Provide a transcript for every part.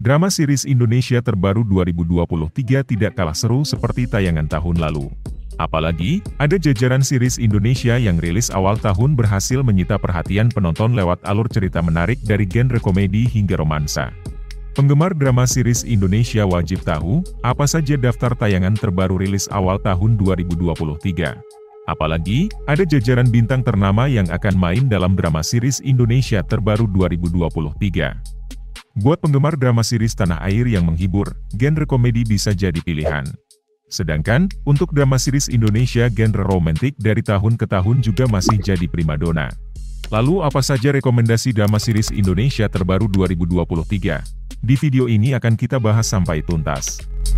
Drama series Indonesia terbaru 2023 tidak kalah seru seperti tayangan tahun lalu. Apalagi, ada jajaran series Indonesia yang rilis awal tahun berhasil menyita perhatian penonton lewat alur cerita menarik dari genre komedi hingga romansa. Penggemar drama series Indonesia wajib tahu, apa saja daftar tayangan terbaru rilis awal tahun 2023. Apalagi, ada jajaran bintang ternama yang akan main dalam drama series Indonesia terbaru 2023. Buat penggemar drama series tanah air yang menghibur, genre komedi bisa jadi pilihan. Sedangkan, untuk drama series Indonesia genre romantik dari tahun ke tahun juga masih jadi primadona. Lalu apa saja rekomendasi drama series Indonesia terbaru 2023? Di video ini akan kita bahas sampai tuntas.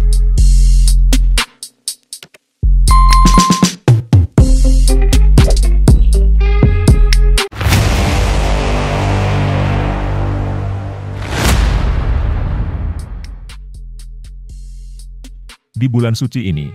Di bulan suci ini.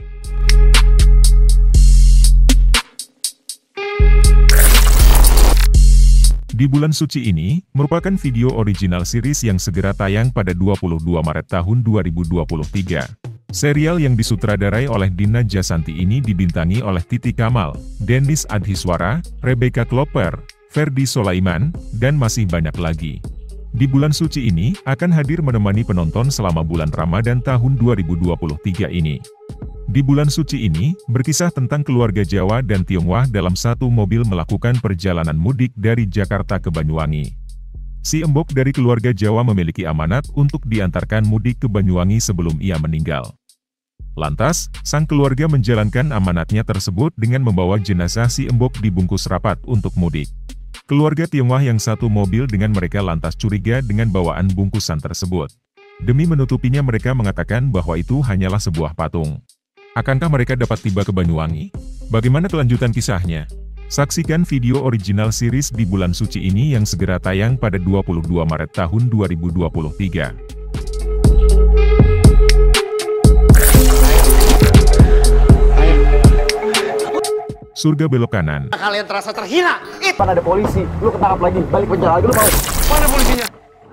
Di bulan suci ini, merupakan video original series yang segera tayang pada 22 Maret tahun 2023. Serial yang disutradarai oleh Dina Jasanti ini dibintangi oleh Titi Kamal, Dennis Adhiswara, Rebecca Klopper, Ferdi Solaiman, dan masih banyak lagi. Di bulan suci ini, akan hadir menemani penonton selama bulan Ramadan tahun 2023 ini. Di bulan suci ini, berkisah tentang keluarga Jawa dan Tionghoa dalam satu mobil melakukan perjalanan mudik dari Jakarta ke Banyuwangi. Si embok dari keluarga Jawa memiliki amanat untuk diantarkan mudik ke Banyuwangi sebelum ia meninggal. Lantas, sang keluarga menjalankan amanatnya tersebut dengan membawa jenazah si embok dibungkus rapat untuk mudik. Keluarga Tionghoa yang satu mobil dengan mereka lantas curiga dengan bawaan bungkusan tersebut. Demi menutupinya mereka mengatakan bahwa itu hanyalah sebuah patung. Akankah mereka dapat tiba ke Banyuwangi? Bagaimana kelanjutan kisahnya? Saksikan video original series di bulan suci ini yang segera tayang pada 22 Maret tahun 2023. Surga Belok Kanan. Kalian terasa terhina. Pan ada polisi, lu ketangkap lagi, balik penjara lagi lu mau. Mana polisinya?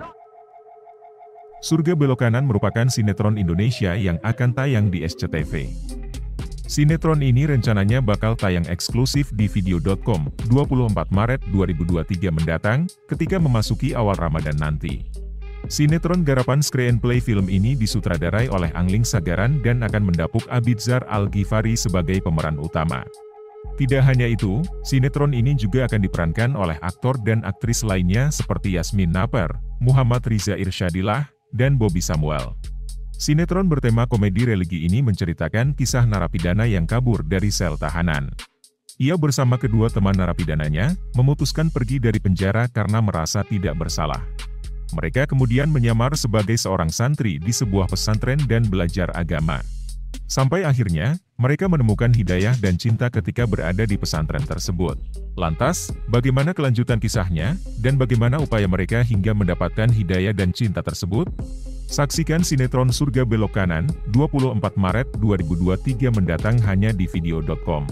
Surga Belok Kanan merupakan sinetron Indonesia yang akan tayang di SCTV. Sinetron ini rencananya bakal tayang eksklusif di video.com 24 Maret 2023 mendatang, ketika memasuki awal Ramadan nanti. Sinetron garapan screenplay film ini disutradarai oleh Angling Sagaran dan akan mendapuk Abidzar Al-Ghifari sebagai pemeran utama. Tidak hanya itu, sinetron ini juga akan diperankan oleh aktor dan aktris lainnya seperti Yasmin Naper, Muhammad Riza Irsyadillah, dan Bobby Samuel. Sinetron bertema komedi religi ini menceritakan kisah narapidana yang kabur dari sel tahanan. Ia bersama kedua teman narapidananya, memutuskan pergi dari penjara karena merasa tidak bersalah. Mereka kemudian menyamar sebagai seorang santri di sebuah pesantren dan belajar agama. Sampai akhirnya, mereka menemukan hidayah dan cinta ketika berada di pesantren tersebut. Lantas, bagaimana kelanjutan kisahnya, dan bagaimana upaya mereka hingga mendapatkan hidayah dan cinta tersebut? Saksikan sinetron Surga Belok Kanan, 24 Maret 2023 mendatang hanya di video.com.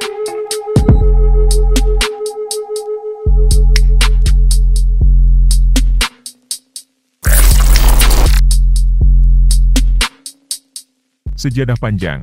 Sejadah Panjang.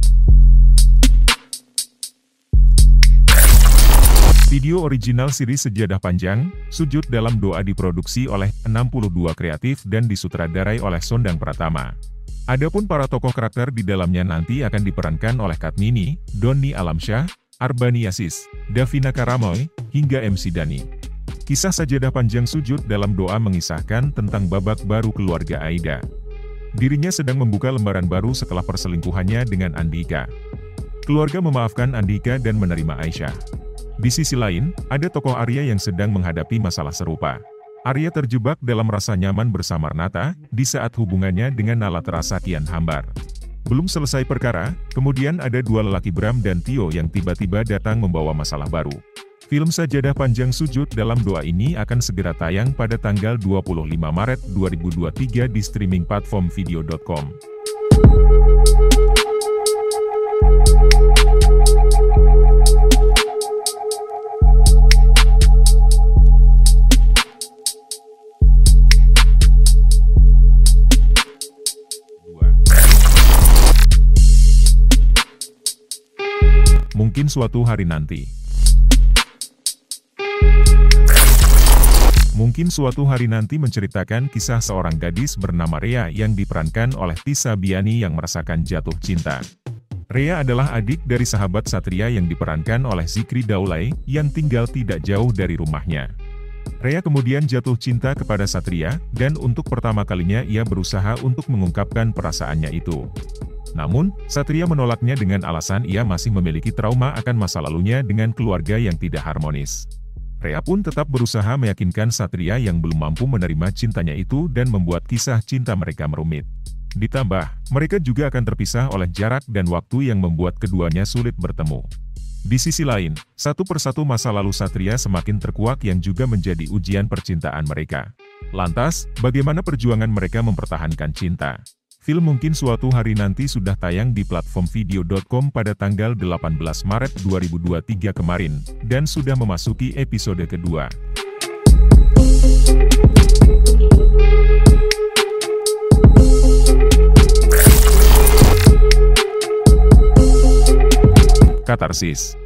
Video original series Sejadah Panjang, Sujud Dalam Doa diproduksi oleh 62 Kreatif dan disutradarai oleh Sondang Pratama. Adapun para tokoh karakter di dalamnya nanti akan diperankan oleh Katmini, Donni Alamsyah, Arbani Aziz, Davina Karamoy, hingga MC Dani. Kisah Sejadah Panjang Sujud Dalam Doa mengisahkan tentang babak baru keluarga Aida. Dirinya sedang membuka lembaran baru setelah perselingkuhannya dengan Andika. Keluarga memaafkan Andika dan menerima Aisyah. Di sisi lain, ada tokoh Arya yang sedang menghadapi masalah serupa. Arya terjebak dalam rasa nyaman bersama Renata, di saat hubungannya dengan Nala terasa kian hambar. Belum selesai perkara, kemudian ada dua lelaki Bram dan Tio yang tiba-tiba datang membawa masalah baru. Film Sajadah Panjang Sujud Dalam Doa ini akan segera tayang pada tanggal 25 Maret 2023 di streaming platform video.com. mungkin suatu hari nanti. Mungkin suatu hari nanti menceritakan kisah seorang gadis bernama Rea yang diperankan oleh Tisa Biani yang merasakan jatuh cinta. Rea adalah adik dari sahabat Satria yang diperankan oleh Zikri Daulay yang tinggal tidak jauh dari rumahnya. Rea kemudian jatuh cinta kepada Satria, dan untuk pertama kalinya ia berusaha untuk mengungkapkan perasaannya itu. Namun, Satria menolaknya dengan alasan ia masih memiliki trauma akan masa lalunya dengan keluarga yang tidak harmonis. Rea pun tetap berusaha meyakinkan Satria yang belum mampu menerima cintanya itu dan membuat kisah cinta mereka merumit. Ditambah, mereka juga akan terpisah oleh jarak dan waktu yang membuat keduanya sulit bertemu. Di sisi lain, satu persatu masa lalu Satria semakin terkuak yang juga menjadi ujian percintaan mereka. Lantas, bagaimana perjuangan mereka mempertahankan cinta? Film Mungkin Suatu Hari Nanti sudah tayang di platform video.com pada tanggal 18 Maret 2023 kemarin, dan sudah memasuki episode kedua. Katarsis.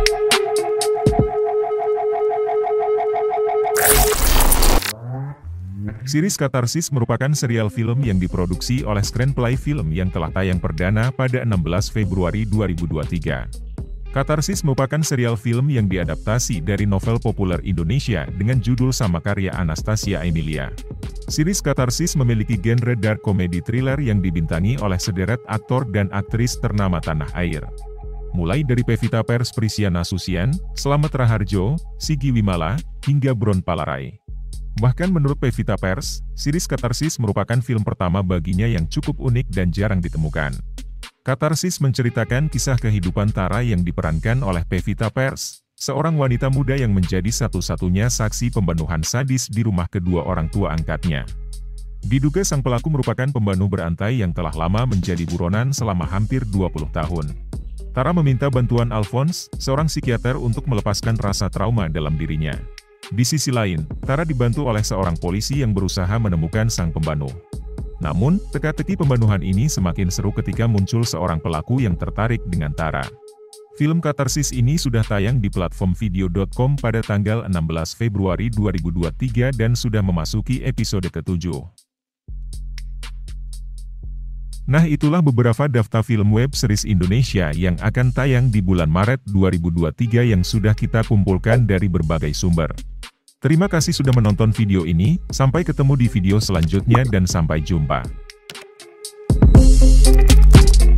Series Katarsis merupakan serial film yang diproduksi oleh Screenplay Film yang telah tayang perdana pada 16 Februari 2023. Katarsis merupakan serial film yang diadaptasi dari novel populer Indonesia dengan judul sama karya Anastasia Emilia. Series Katarsis memiliki genre dark comedy thriller yang dibintangi oleh sederet aktor dan aktris ternama tanah air. Mulai dari Pevita Pearce Prisiana Susian, Slamet Raharjo, Sigi Wimala, hingga Bron Palarai. Bahkan menurut Pevita Pearce, series Katarsis merupakan film pertama baginya yang cukup unik dan jarang ditemukan. Katarsis menceritakan kisah kehidupan Tara yang diperankan oleh Pevita Pearce, seorang wanita muda yang menjadi satu-satunya saksi pembunuhan sadis di rumah kedua orang tua angkatnya. Diduga sang pelaku merupakan pembunuh berantai yang telah lama menjadi buronan selama hampir 20 tahun. Tara meminta bantuan Alphonse, seorang psikiater untuk melepaskan rasa trauma dalam dirinya. Di sisi lain, Tara dibantu oleh seorang polisi yang berusaha menemukan sang pembunuh. Namun, teka-teki pembunuhan ini semakin seru ketika muncul seorang pelaku yang tertarik dengan Tara. Film Katarsis ini sudah tayang di platform video.com pada tanggal 16 Februari 2023 dan sudah memasuki episode ke-7. Nah, itulah beberapa daftar film web series Indonesia yang akan tayang di bulan Maret 2023 yang sudah kita kumpulkan dari berbagai sumber. Terima kasih sudah menonton video ini, sampai ketemu di video selanjutnya dan sampai jumpa.